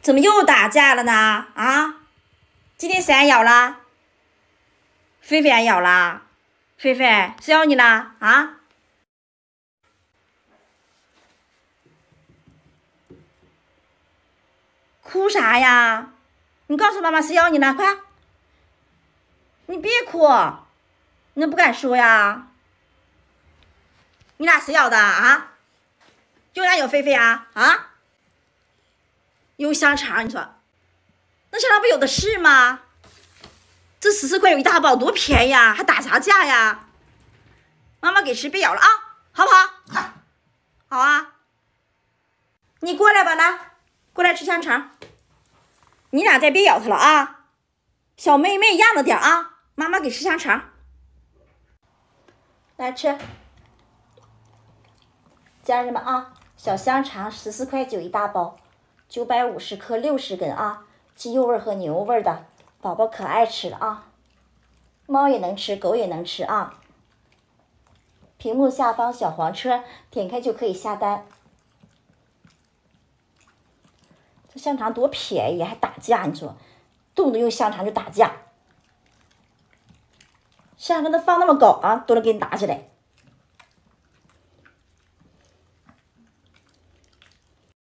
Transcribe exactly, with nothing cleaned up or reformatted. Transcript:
怎么又打架了呢？啊，今天谁挨咬了？菲菲挨咬了？菲菲，谁咬你了？啊？哭啥呀？你告诉妈妈谁咬你了，快！你别哭，你怎么不敢说呀？你俩谁咬的啊？就俩咬菲菲啊？啊？有香肠，你说那香肠不有的是吗？这十四块有一大包，多便宜啊！还打啥架呀？妈妈给吃，别咬了啊，好不好？好啊！你过来吧，来，过来吃香肠。你俩再别咬它了啊！小妹妹让着点啊！妈妈给吃香肠，来吃。家人们啊，小香肠十四块九一大包，九百五十克，六十根啊，鸡肉味和牛肉味的，宝宝可爱吃了啊。猫也能吃，狗也能吃啊。屏幕下方小黄车点开就可以下单。这香肠多便宜，还打架，你说，动不动用香肠就打架，香肠都放那么高啊，都能给你打起来。